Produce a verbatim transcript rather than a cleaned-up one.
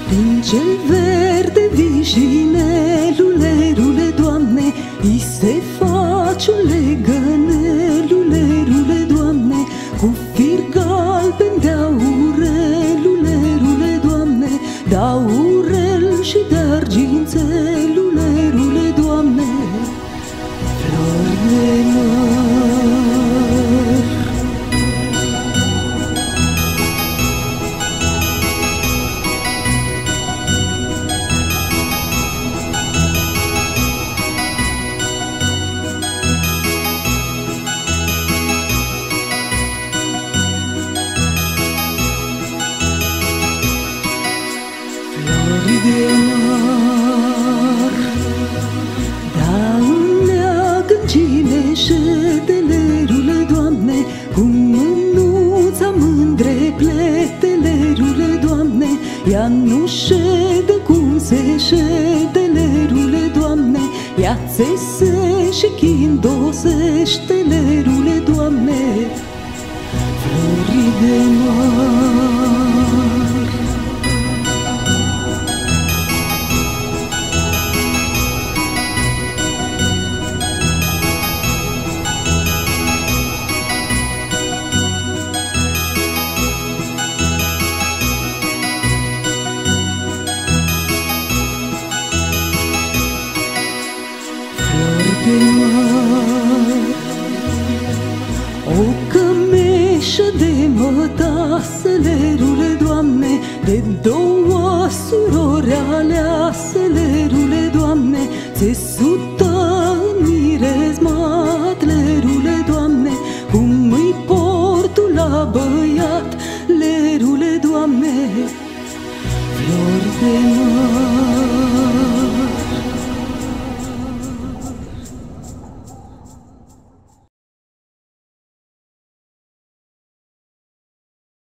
Din cel verde vișinelule, rule, Doamne, i se face un legănelule, rule, Doamne, cu fir galben de aurelule, rule, Doamne, de aurel și de argințelule, rule, Doamne, flori de măr. De măr, da-mi leagă-n cineșetele, rule, Doamne, cu mânuța mândre pletele, rule, Doamne, ea nu șede cum se ședele, rule, Doamne, ea țese și chindosește-le, rule, Doamne, flori de măr. De măr, o cămeșă de mătasele, rule, Doamne, de două surori aleasele, rule, Doamne, țesută în mirezmatele, rule, Doamne, cum îi portul la băiat, le, rule, Doamne, flori de măr.